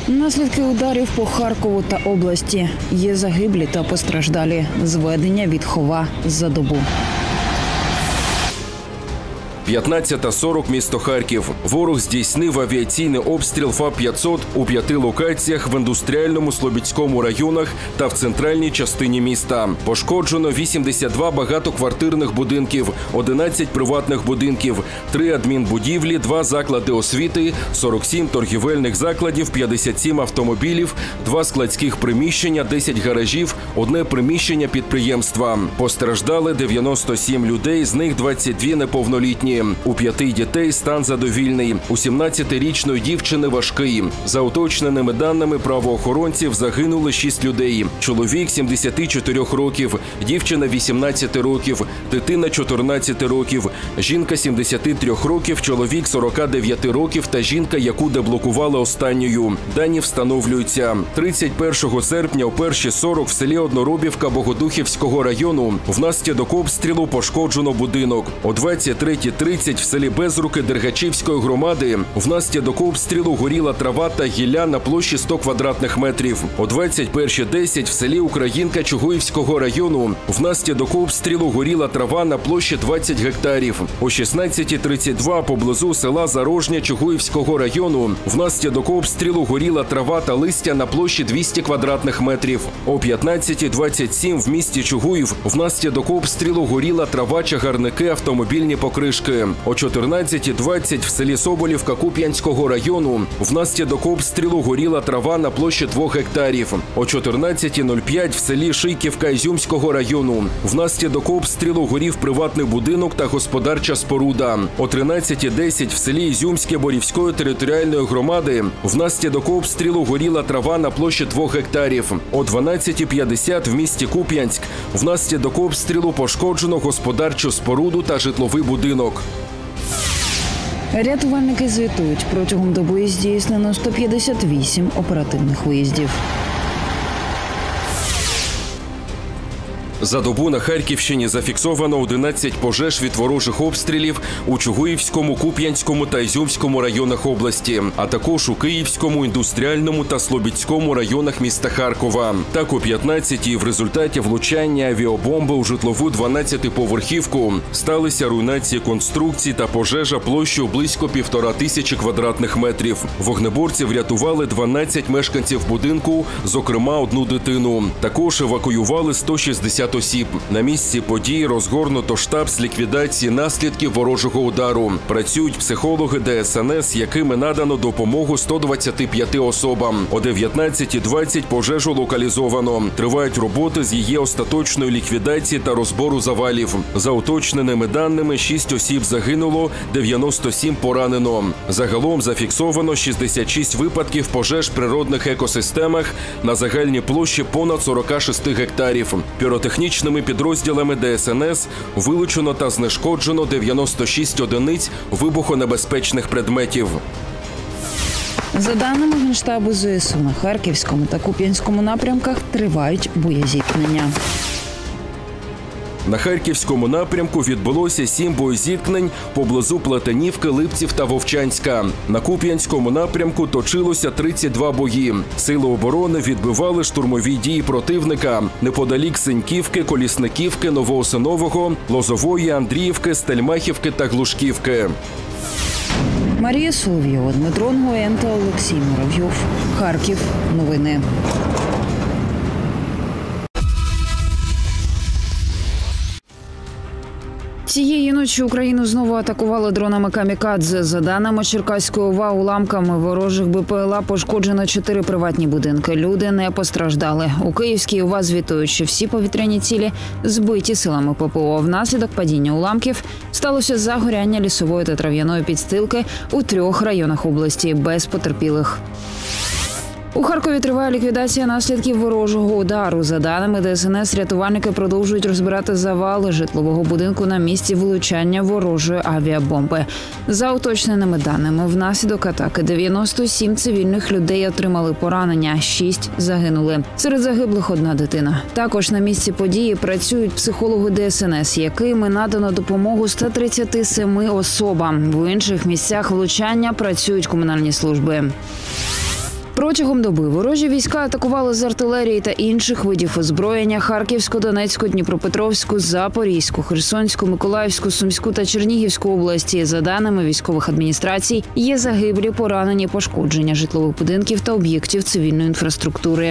Наслідки ударів по Харкову та області. Є загиблі та постраждалі. Зведення від Хова за добу. 15:40, місто Харків. Ворог здійснив авіаційний обстріл ФАП-500 у 5 локаціях в індустріальному, Слобідському районах та в центральній частині міста. Пошкоджено 82 багатоквартирних будинків, 11 приватних будинків, 3 адмінбудівлі, 2 заклади освіти, 47 торгівельних закладів, 57 автомобілів, 2 складських приміщення, 10 гаражів, 1 приміщення підприємства. Постраждали 97 людей, з них 22 неповнолітні. У 5 дітей стан задовільний. У 17-річної дівчини важкий. За уточненими даними правоохоронців загинули 6 людей. Чоловік 74 років, дівчина 18 років, дитина 14 років, жінка 73 років, чоловік 49 років та жінка, яку деблокували останньою. Дані встановлюються. 31 серпня о 1:40 в селі Одноробівка Богодухівського району внаслідок обстрілу пошкоджено будинок. О 23:30 в селі Безруки Дергачівської громади внаслідок обстрілу горіла трава та гілля на площі 100 квадратних метрів. О 21:10 в селі Українка Чугуївського району внаслідок обстрілу горіла трава на площі 20 гектарів. О 16:32 поблизу села Зарожня Чугуївського району внаслідок обстрілу горіла трава та листя на площі 200 квадратних метрів. О 15:27 в місті Чугуїв внаслідок обстрілу горіла трава, чагарники, автомобільні покришки. О 14:20 в селі Соболівка Куп'янського району внаслідок обстрілу горіла трава на площі 2 гектарів. О 14:05 в селі Шийківка Ізюмського району внаслідок обстрілу горів приватний будинок та господарча споруда. О 13:10 в селі Ізюмське Борівської територіальної громади внаслідок обстрілу горіла трава на площі 2 гектарів. О 12:50 в місті Куп'янськ внаслідок обстрілу пошкоджено господарчу споруду та житловий будинок. Рятувальники звітують, протягом доби здійснено 158 оперативних виїздів. За добу на Харківщині зафіксовано 11 пожеж від ворожих обстрілів у Чугуївському, Куп'янському та Ізюмському районах області, а також у Київському, Індустріальному та Слобідському районах міста Харкова. Так, о 15-й в результаті влучання авіабомби у житлову 12-поверхівку сталися руйнації конструкцій та пожежа площею близько 1500 квадратних метрів. Вогнеборці врятували 12 мешканців будинку, зокрема 1 дитину. Також евакуювали 160 осіб. На місці події розгорнуто штаб з ліквідації наслідків ворожого удару. Працюють психологи ДСНС, якими надано допомогу 125 особам. О 19:20 пожежу локалізовано. Тривають роботи з її остаточної ліквідації та розбору завалів. За уточненими даними, 6 осіб загинуло, 97 поранено. Загалом зафіксовано 66 випадків пожеж в природних екосистемах на загальній площі понад 46 гектарів. Піротехнічними підрозділами ДСНС вилучено та знешкоджено 96 одиниць вибухонебезпечних предметів. За даними Генштабу ЗСУ, на Харківському та Куп'янському напрямках тривають боєзіткнення. На Харківському напрямку відбулося 7 боєзіткнень поблизу Плетенівки, Липців та Вовчанська. На Куп'янському напрямку точилося 32 бої. Сили оборони відбивали штурмові дії противника неподалік Синьківки, Колісниківки, Новоосинового, Лозової, Андріївки, Стельмахівки та Глушківки. Марія Соловйова, Дмитро Нгоєн та Олексій Муравйов. Харків. Новини. Цієї ночі Україну знову атакували дронами камікадзе. За даними Черкаської ОВА, уламками ворожих БПЛА пошкоджено 4 приватні будинки. Люди не постраждали. У Київській ОВА звітують, що всі повітряні цілі збиті силами ППО. Внаслідок падіння уламків сталося загоряння лісової та трав'яної підстилки у 3 районах області без потерпілих. У Харкові триває ліквідація наслідків ворожого удару. За даними ДСНС, рятувальники продовжують розбирати завали житлового будинку на місці влучання ворожої авіабомби. За уточненими даними, внаслідок атаки 97 цивільних людей отримали поранення, 6 загинули. Серед загиблих 1 дитина. Також на місці події працюють психологи ДСНС, якими надано допомогу 137 особам. В інших місцях влучання працюють комунальні служби. Протягом доби ворожі війська атакували з артилерії та інших видів озброєння Харківську, Донецьку, Дніпропетровську, Запорізьку, Херсонську, Миколаївську, Сумську та Чернігівську області. За даними військових адміністрацій, є загиблі, поранені, пошкодження житлових будинків та об'єктів цивільної інфраструктури.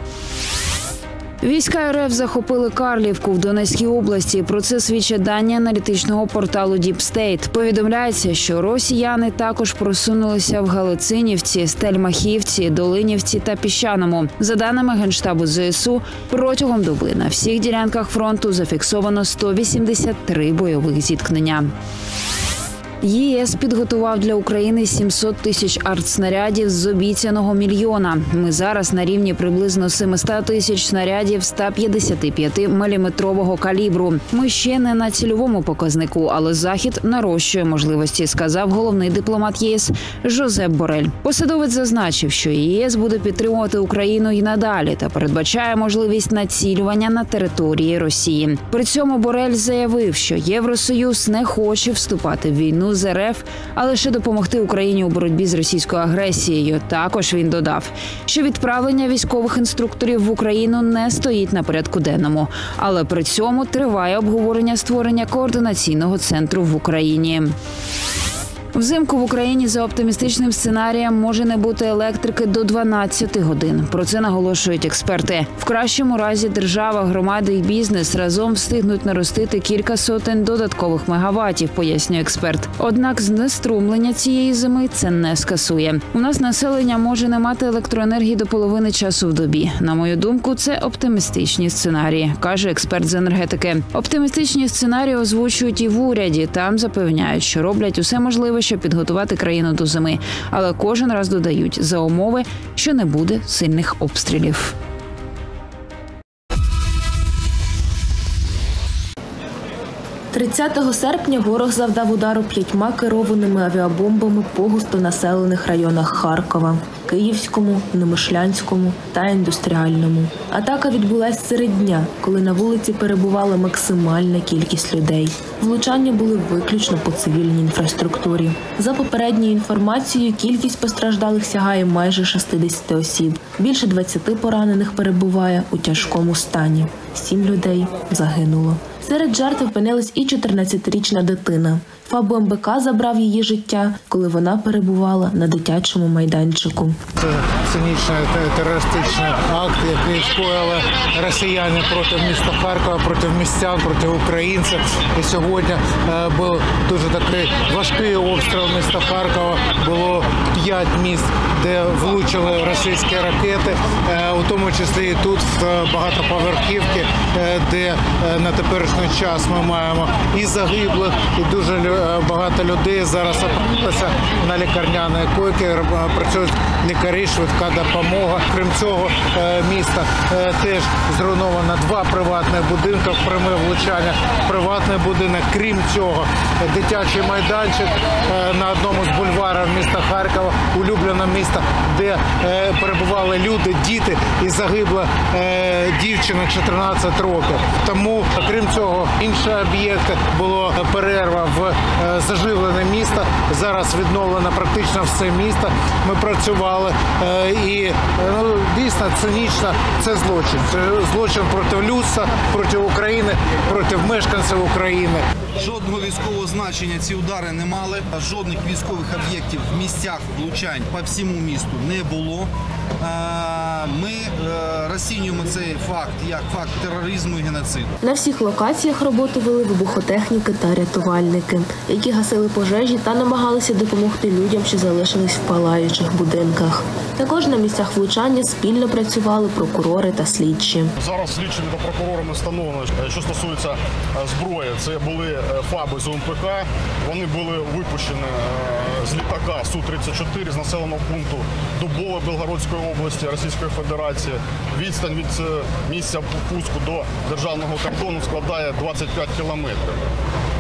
Війська РФ захопили Карлівку в Донецькій області. Про це свідчать дані аналітичного порталу Deep State. Повідомляється, що росіяни також просунулися в Галицинівці, Стельмахівці, Долинівці та Піщаному. За даними Генштабу ЗСУ, протягом доби на всіх ділянках фронту зафіксовано 183 бойових зіткнення. ЄС підготував для України 700 тисяч артснарядів з обіцяного мільйона. Ми зараз на рівні приблизно 700 тисяч снарядів 155-мм калібру. Ми ще не на цільовому показнику, але Захід нарощує можливості, сказав головний дипломат ЄС Жозеп Борель. Посадовець зазначив, що ЄС буде підтримувати Україну й надалі та передбачає можливість націлювання на території Росії. При цьому Борель заявив, що Євросоюз не хоче вступати в війну з РФ, а лише допомогти Україні у боротьбі з російською агресією. Також він додав, що відправлення військових інструкторів в Україну не стоїть на порядку денному, але при цьому триває обговорення створення координаційного центру в Україні. Взимку в Україні за оптимістичним сценарієм може не бути електрики до 12 годин. Про це наголошують експерти. В кращому разі держава, громади і бізнес разом встигнуть наростити кілька сотень додаткових мегаватів, пояснює експерт. Однак знеструмлення цієї зими це не скасує. У нас населення може не мати електроенергії до половини часу в добі. На мою думку, це оптимістичні сценарії, каже експерт з енергетики. Оптимістичні сценарії озвучують і в уряді. Там запевняють, що роблять усе можливе, щоб підготувати країну до зими. Але кожен раз додають, за умови, що не буде сильних обстрілів. – 30 серпня ворог завдав удару 5 керованими авіабомбами по густонаселених районах Харкова – Київському, Немишлянському та Індустріальному. Атака відбулась серед дня, коли на вулиці перебувала максимальна кількість людей. Влучання були виключно по цивільній інфраструктурі. За попередньою інформацією, кількість постраждалих сягає майже 60 осіб. Більше 20 поранених перебуває у тяжкому стані. 7 людей загинуло. Серед жертв опинилась і 14-річна дитина. ФАБ МБК забрав її життя, коли вона перебувала на дитячому майданчику. Це цинічний терористичний акт, який скоїли росіяни проти міста Харкова, проти містян, проти українців. І сьогодні був дуже такий важкий обстріл міста Харкова. Було 5 міст, де влучили російські ракети, у тому числі і тут, в багатоповерхівці, де на теперішній час ми маємо і загиблих, і дуже багато людей зараз опинилися на лікарняні койки, працюють лікарі, швидка допомога. Крім цього, міста теж зруйновано 2 приватних будинки, пряме влучання в приватний будинок. Крім цього, дитячий майданчик на одному з бульварів міста Харкова, улюблене місто, де перебували люди, діти, і загибла дівчина 14 років. Тому, крім цього, інші об'єкти, було перерва в заживлене місто. Зараз відновлено практично все місто. Ми працювали і дійсно цинічно це злочин. Це злочин проти людства, проти України, проти мешканців України. Жодного військового значення ці удари не мали. Жодних військових об'єктів в місцях влучань по всьому місту не було. Ми розцінюємо цей факт як факт тероризму і геноциду. На всіх локаціях роботу вели вибухотехніки та рятувальники, які гасили пожежі та намагалися допомогти людям, що залишились в палаючих будинках. Також на місцях влучання спільно працювали прокурори та слідчі. Зараз слідчими та прокурорами встановлено, що стосується зброї. Це були ФАБи з УМПК. Вони були випущені з літака Су-34 з населеного пункту Дубове Белгородської області Російської Федерації. Відстань від місця пуску до державного кордону складає 25 кілометрів.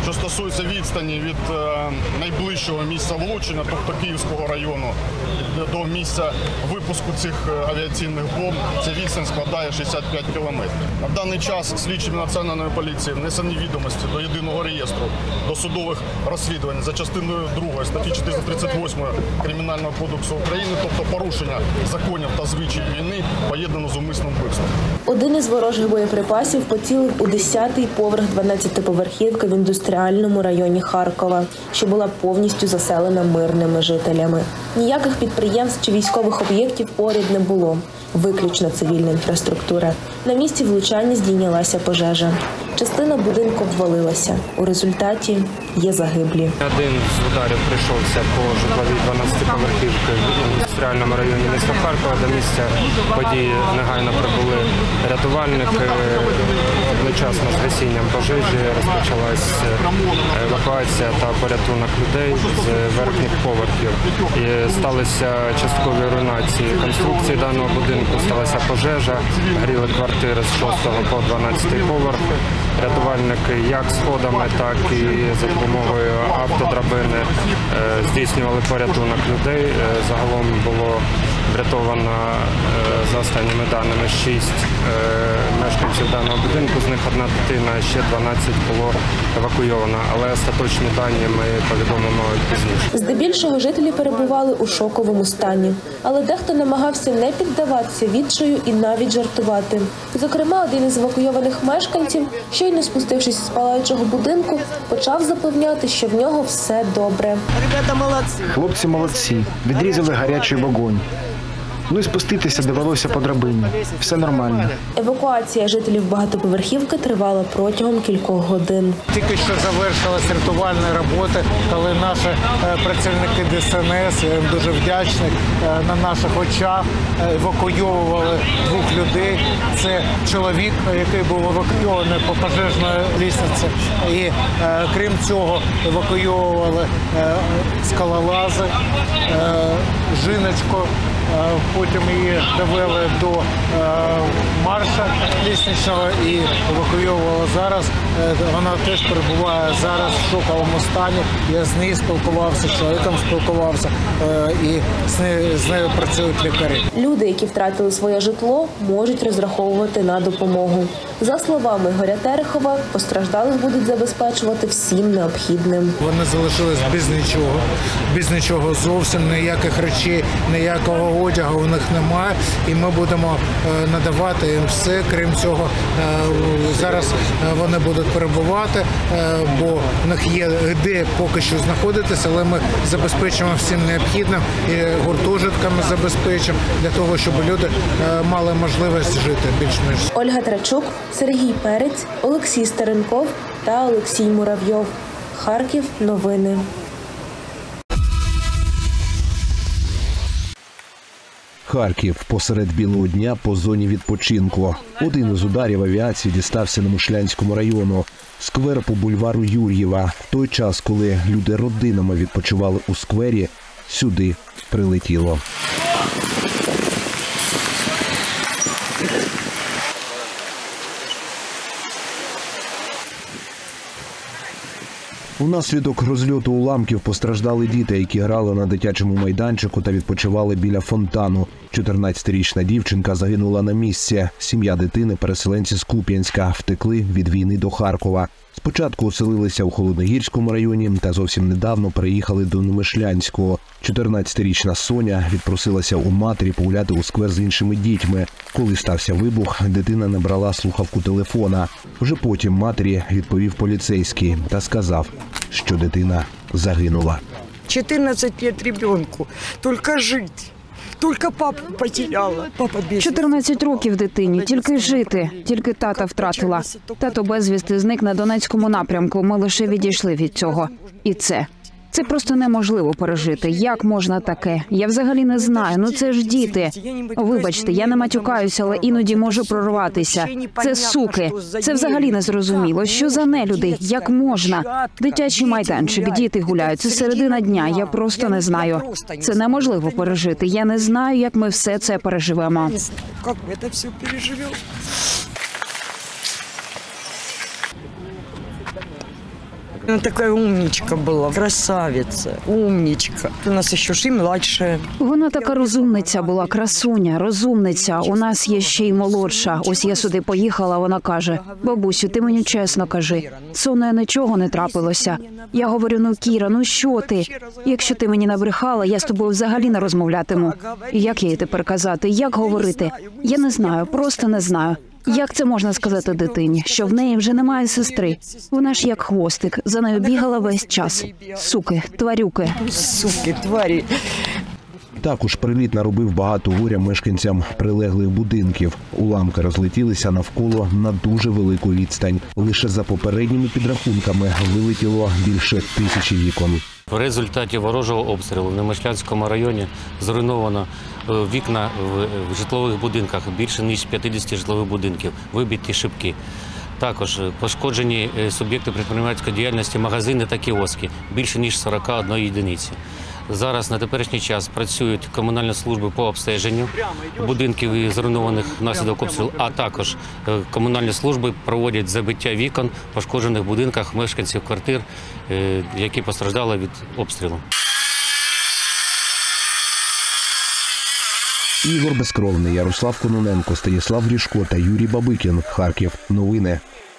Що стосується відстані від найближчого місця влучення, тобто Київського району, до місця випуску цих авіаційних бомб, ця відстань складає 65 кілометрів. На даний час слідчими Національної поліції внесені відомості до єдиного реєстру досудових розслідувань за частиною 2 статті 438 Кримінального кодексу України, тобто порушення законів та звичаїв війни, поєднано з умисним вбивством. Один із ворожих боєприпасів поцілив у 10-й поверх 12-поверхівки в індустріальному районі Харкова, що була повністю заселена мирними жителями. Ніяких підприємств чи військових об'єктів поряд не було. Виключно цивільна інфраструктура. На місці влучання здійнялася пожежа. Частина будинку обвалилася. У результаті є загиблі. Один з ударів прийшовся по житловій 12-поверхівці в індустріальному районі міста Харкова. До місця події негайно прибули рятувальники. Одночасно з гасінням пожежі розпочалась евакуація та порятунок людей з верхніх поверхів. І сталися часткові руйнації конструкції даного будинку, сталася пожежа, горіли квартири з 6 по 12 поверх. Рятувальники як сходами, так і за допомогою автодрабини здійснювали порятунок людей. Загалом було врятовано, за останніми даними, 6 мешканців даного будинку, з них одна дитина, ще 12 було евакуйовано, але остаточні дані ми повідомимо пізніше. Здебільшого жителі перебували у шоковому стані, але дехто намагався не піддаватися відчаю і навіть жартувати. Зокрема, один із евакуйованих мешканців, щойно спустившись з палаючого будинку, почав запевняти, що в нього все добре. Хлопці молодці, відрізали гарячий вогонь. Ну і спуститися довелося по драбині. Все нормально. Евакуація жителів багатоповерхівки тривала протягом кількох годин. Тільки що завершилась рятувальні роботи, коли наші працівники ДСНС, я їм дуже вдячний, на наших очах евакуйовували 2 людей. Це чоловік, який був евакуйований по пожежної лісниці. І крім цього евакуйовували скалолази, жіночку. Потім її довели до марша лісничного і евакуйовували зараз. Вона теж перебуває зараз в шоковому стані. Я з нею спілкувався, з чоловіком спілкувався, і з нею працюють лікарі. Люди, які втратили своє житло, можуть розраховувати на допомогу. За словами Ігоря Терехова, постраждалих будуть забезпечувати всім необхідним. Вони залишились без нічого зовсім, ніяких речей, ніякого одягу у них немає, і ми будемо надавати їм все. Крім цього, зараз вони будуть перебувати, бо в них є де поки що знаходитися, але ми забезпечимо всім необхідним і гуртожитками забезпечимо для того, щоб люди мали можливість жити більш-менш. Ольга Трачук, Сергій Перець, Олексій Старенков та Олексій Муравйов. Харків. Новини. Харків. Посеред білого дня по зоні відпочинку. Один із ударів авіації дістався на Мишлянському району. Сквер по бульвару Юр'єва. В той час, коли люди родинами відпочивали у сквері, сюди прилетіло. Унаслідок розльоту уламків постраждали діти, які грали на дитячому майданчику та відпочивали біля фонтану. 14-річна дівчинка загинула на місці. Сім'я дитини, переселенці з Куп'янська, втекли від війни до Харкова. Спочатку оселилися у Холодногірському районі та зовсім недавно переїхали до Немишлянського. 14-річна Соня відпросилася у матері погуляти у сквер з іншими дітьми. Коли стався вибух, дитина не брала слухавку телефона. Вже потім матері відповів поліцейський та сказав, що дитина загинула. 14 лет ребенку, тільки жити. Тільки папу потеряла. 14 років дитині, тільки жити. Тільки тата втратила. Тато безвісти зник на Донецькому напрямку. Ми лише відійшли від цього. І це просто неможливо пережити. Як можна таке? Я взагалі не знаю. Ну це ж діти. Вибачте, я не матюкаюся, але іноді можу прорватися. Це суки. Це взагалі не зрозуміло. Що за нелюди? Як можна? Дитячий майданчик, діти гуляють. Це середина дня. Я просто не знаю. Це неможливо пережити. Я не знаю, як ми все це переживемо. Як ми це все Она такая умничка была, красавица, умничка. У нас еще ж и младшая. Вона така розумниця була, красуня, розумниця. У нас є ще й молодша. Ось я сюди поїхала, вона каже: бабусю, ти мені чесно кажи, со мною нічого не трапилося. Я говорю: ну, Кіра, ну що ти? Якщо ти мені набрехала, я з тобою взагалі не розмовлятиму. І як я їй тепер казати, як говорити? Я не знаю, просто не знаю. Як це можна сказати дитині, що в неї вже немає сестри? Вона ж як хвостик, за нею бігала весь час. Суки, тварюки. Суки, тварі. Також приліт наробив багато горя мешканцям прилеглих будинків. Уламки розлетілися навколо на дуже велику відстань. Лише за попередніми підрахунками вилетіло більше 1000 вікон. В результаті ворожого обстрілу в Немишлянському районі зруйновано вікна в житлових будинках, більше ніж 50 житлових будинків, вибиті шибки. Також пошкоджені суб'єкти підприємницької діяльності, магазини та кіоски, більше ніж 41 єдиниці. Зараз на теперішній час працюють комунальні служби по обстеженню будинків, зруйнованих внаслідок обстрілу, а також комунальні служби проводять забиття вікон в пошкоджених будинках мешканців квартир, які постраждали від обстрілу. Ігор Безкровний, Ярослав Кононенко, Станіслав Грішко та Юрій Бабикін. Харків. Новини.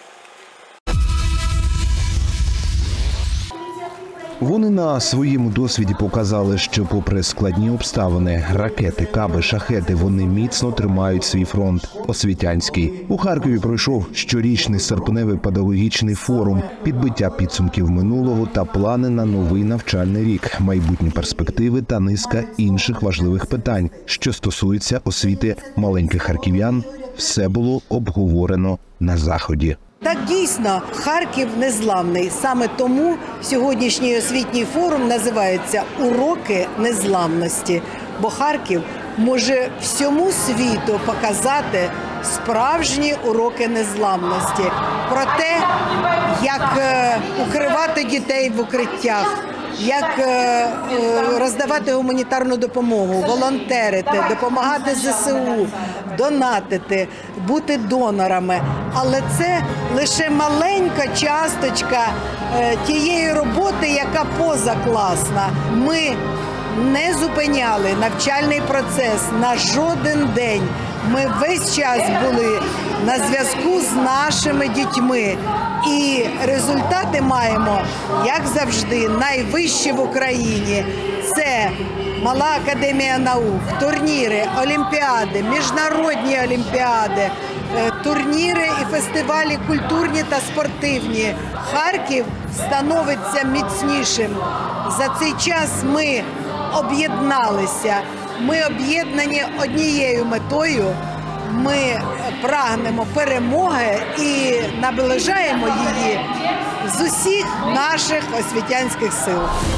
Вони на своєму досвіді показали, що попри складні обставини, ракети, каби, шахеди, вони міцно тримають свій фронт – освітянський. У Харкові пройшов щорічний серпневий педагогічний форум, підбиття підсумків минулого та плани на новий навчальний рік, майбутні перспективи та низка інших важливих питань, що стосуються освіти маленьких харків'ян. Все було обговорено на заході. Так, дійсно, Харків незламний. Саме тому сьогоднішній освітній форум називається «Уроки незламності». Бо Харків може всьому світу показати справжні уроки незламності. Про те, як укривати дітей в укриттях, як роздавати гуманітарну допомогу, волонтерити, допомагати ЗСУ, донатити, бути донорами. Але це лише маленька часточка тієї роботи, яка позакласна. Ми не зупиняли навчальний процес на жоден день. Ми весь час були на зв'язку з нашими дітьми. І результати маємо, як завжди, найвищі в Україні. Це Мала академія наук, турніри, олімпіади, міжнародні олімпіади, турніри і фестивалі культурні та спортивні. Харків становиться міцнішим. За цей час ми об'єдналися. Ми об'єднані однією метою. Ми прагнемо перемоги і наближаємо її з усіх наших освітянських сил.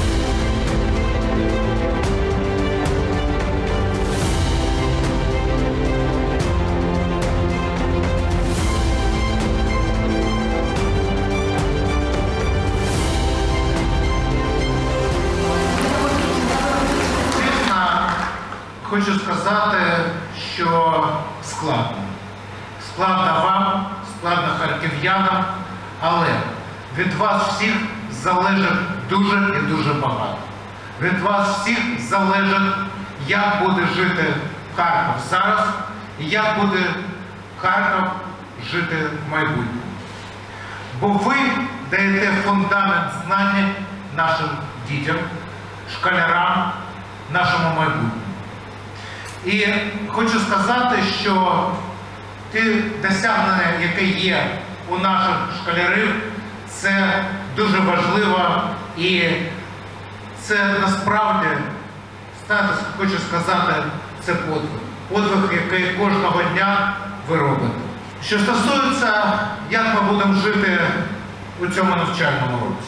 Хочу сказати, що складно. Складно вам, складно харків'янам, але від вас всіх залежить дуже і дуже багато. Від вас всіх залежить, як буде жити Харків зараз і як буде Харків жити в майбутньому. Бо ви даєте фундамент знань нашим дітям, школярам, нашому майбутньому. І хочу сказати, що ті досягнення, які є у наших школярів, це дуже важливо і це насправді, хочу сказати, це подвиг. Подвиг, який кожного дня ви робите. Що стосується, як ми будемо жити у цьому навчальному році.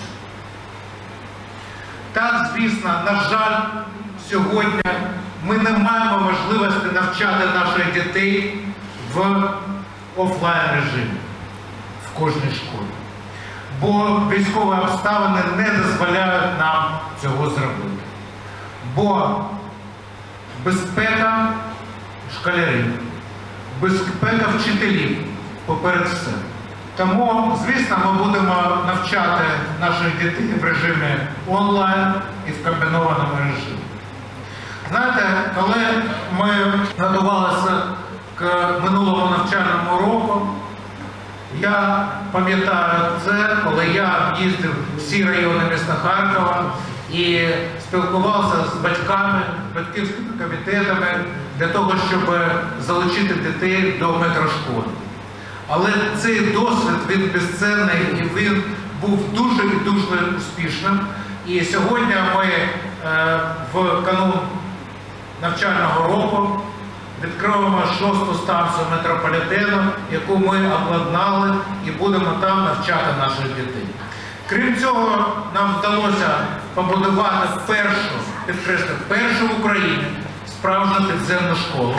Так, звісно, на жаль, сьогодні ми не маємо можливості навчати наших дітей в офлайн режимі в кожній школі. Бо військові обставини не дозволяють нам цього зробити. Бо безпека школярів, безпека вчителів поперед все. Тому, звісно, ми будемо навчати наших дітей в режимі онлайн і в комбінованому режимі. Знаєте, коли ми готувалися к минулому навчальному року, я пам'ятаю це, коли я їздив в всі райони міста Харкова і спілкувався з батьками, батьківськими комітетами для того, щоб залучити дітей до метрошколи. Але цей досвід, він безцінний і він був дуже і дуже успішним. І сьогодні ми в канун навчального року відкриємо 6-ту станцію метрополітену, яку ми обладнали і будемо там навчати наших дітей. Крім цього, нам вдалося побудувати першу в Україні справжню підземну школу.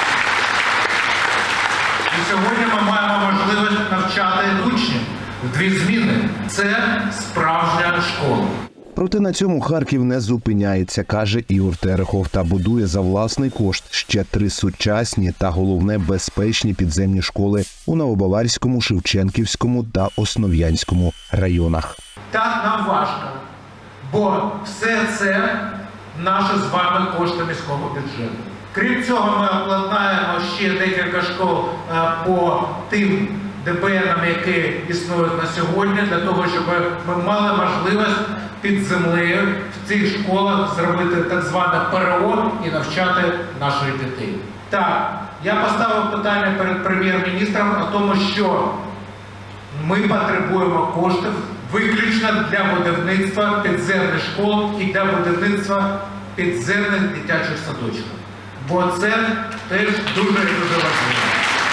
І сьогодні ми маємо можливість навчати учнів в 2 зміни. Це справжня школа. Проте на цьому Харків не зупиняється, каже Ігор Терехов, та будує за власний кошт ще 3 сучасні та, головне, безпечні підземні школи у Новобаварському, Шевченківському та Основ'янському районах. Так нам важко, бо все це наші з вами кошти міського бюджету. Крім цього, ми обладнаємо ще декілька школ по тим ДПНам, які існують на сьогодні, для того, щоб ми мали можливість під землею в цих школах зробити так зване ПРО і навчати наших дітей. Так, я поставив питання перед прем'єр-міністром о тому, що ми потребуємо коштів виключно для будівництва підземних школ і для будівництва підземних дитячих садочків. Бо це теж дуже і дуже важливо.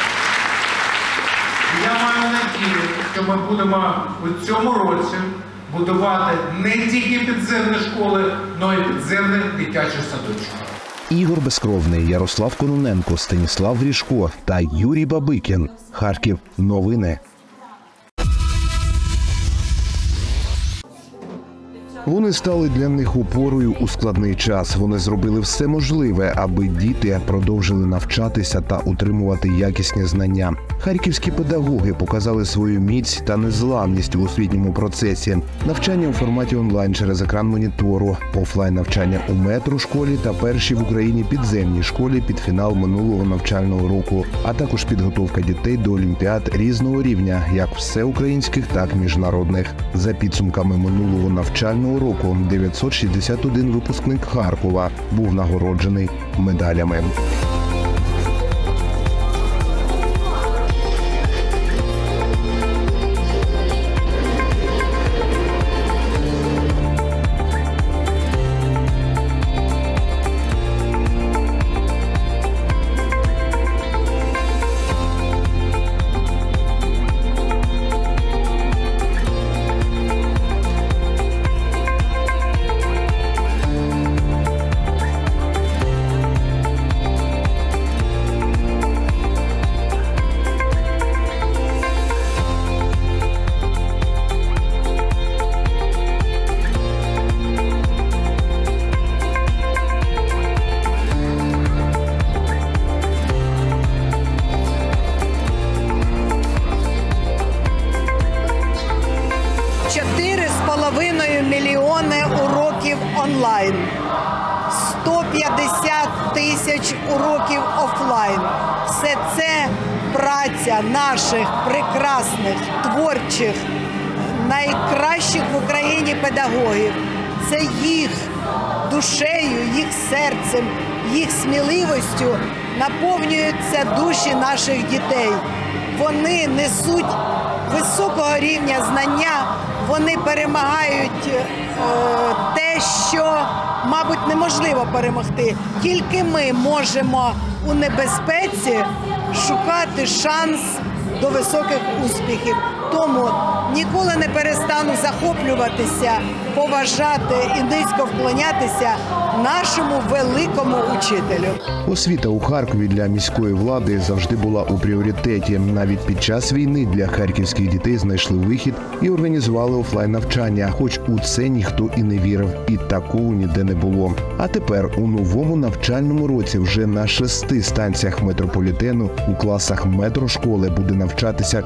Я маю надію, що ми будемо у цьому році будувати не тільки підземні школи, але й підземні дитячі садочки. Ігор Безкровний, Ярослав Кононенко, Станіслав Грішко та Юрій Бабикін. Харків. Новини. Вони стали для них опорою у складний час. Вони зробили все можливе, аби діти продовжили навчатися та отримувати якісні знання. Харківські педагоги показали свою міць та незламність в освітньому процесі. Навчання у форматі онлайн через екран монітору, офлайн навчання у метрошколі та першій в Україні підземній школі під фінал минулого навчального року, а також підготовка дітей до олімпіад різного рівня, як всеукраїнських, так і міжнародних. За підсумками минулого навчального року 961 випускник Харкова був нагороджений медалями. Мільйони уроків онлайн, 150 тисяч уроків офлайн. Все це праця наших прекрасних, творчих, найкращих в Україні педагогів. Це їх душею, їх серцем, їх сміливістю наповнюються душі наших дітей. Вони несуть високого рівня знання, вони перемагають те, що, мабуть, неможливо перемогти. Тільки ми можемо у небезпеці шукати шанс до високих успіхів. Тому ніколи не перестану захоплюватися, поважати і низько вклонятися нашому великому учителю. Освіта у Харкові для міської влади завжди була у пріоритеті. Навіть під час війни для харківських дітей знайшли вихід і організували офлайн-навчання, хоч у це ніхто і не вірив, і такого ніде не було. А тепер у новому навчальному році вже на 6 станціях метрополітену у класах метрошколи буде навчатися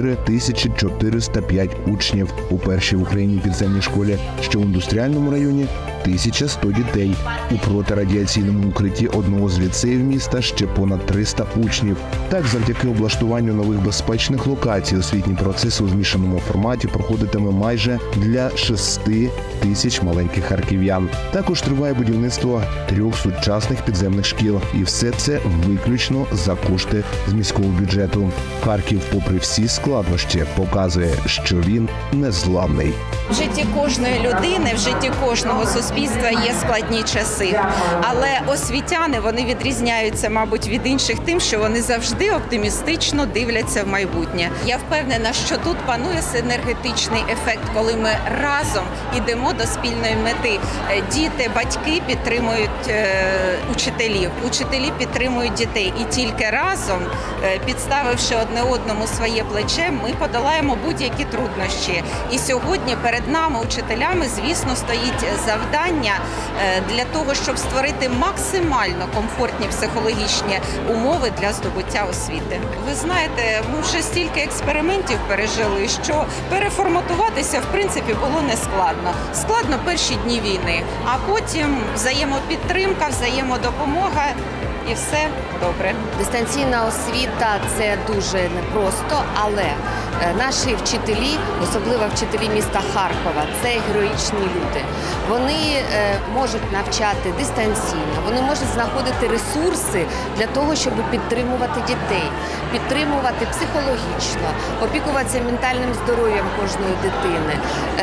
4405 учнів. У першій в Україні підземній школі, що в індустріальному районі, 1100 дітей. У протирадіаційному укритті одного з ліцеїв міста ще понад 300 учнів. Так, завдяки облаштуванню нових безпечних локацій, освітній процес у змішаному форматі проходитиме майже для 6 тисяч маленьких харків'ян. Також триває будівництво 3 сучасних підземних шкіл. І все це виключно за кошти з міського бюджету. Харків, попри всі складнощі, показує, що він незламний. В житті кожної людини, в житті кожного суспільства є складні часи. Але освітяни, вони відрізняються, мабуть, від інших тим, що вони завжди оптимістично дивляться в майбутнє. Я впевнена, що тут панує синергетичний ефект, коли ми разом йдемо до спільної мети. Діти, батьки підтримують учителів, учителі підтримують дітей. І тільки разом, підставивши одне одному своє плече, ми подолаємо будь-які труднощі. І сьогодні перед нами, учителями, звісно, стоїть завдання для того, щоб створити максимально комфортні психологічні умови для здобуття освіти. Ви знаєте, ми вже стільки експериментів пережили, що переформатуватися, в принципі, було не складно. Складно перші дні війни, а потім взаємопідтримка, взаємодопомога. І все добре. Дистанційна освіта – це дуже непросто, але наші вчителі, особливо вчителі міста Харкова, це героїчні люди. Вони можуть навчати дистанційно, вони можуть знаходити ресурси для того, щоб підтримувати дітей, підтримувати психологічно, опікуватися ментальним здоров'ям кожної дитини,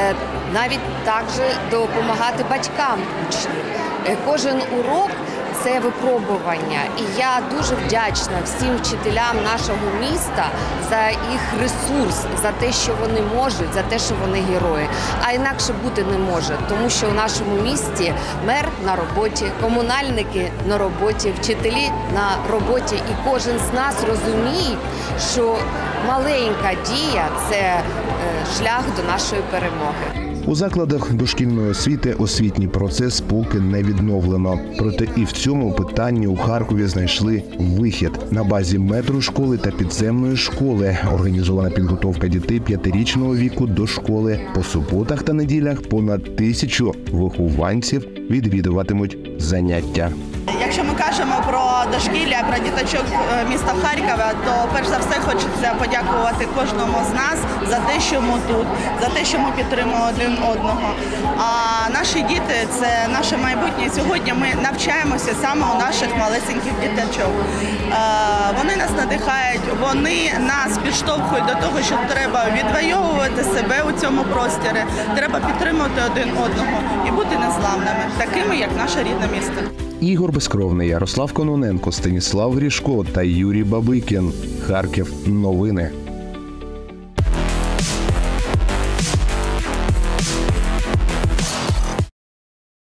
навіть також допомагати батькам учнів. Кожен урок – це випробування. І я дуже вдячна всім вчителям нашого міста за їх ресурс, за те, що вони можуть, за те, що вони герої. А інакше бути не може, тому що у нашому місті мер на роботі, комунальники на роботі, вчителі на роботі. І кожен з нас розуміє, що маленька дія – це шлях до нашої перемоги. У закладах дошкільної освіти освітній процес поки не відновлено. Проте і в цьому питанні у Харкові знайшли вихід. На базі метрошколи та підземної школи організована підготовка дітей 5-річного віку до школи. По суботах та неділях понад 1000 вихованців відвідуватимуть заняття. Якщо ми кажемо про дошкілля, про діточок міста Харкова, то перш за все хочеться подякувати кожному з нас за те, що ми тут, за те, що ми підтримуємо один одного. А наші діти – це наше майбутнє. Сьогодні ми навчаємося саме у наших малесеньких діточок. Вони нас надихають, вони нас підштовхують до того, що треба відвоювати себе у цьому просторі, треба підтримувати один одного і бути незламними, такими, як наше рідне місто. Ігор Безкровний, Ярослав Кононенко, Станіслав Грішко та Юрій Бабикін. Харків. Новини.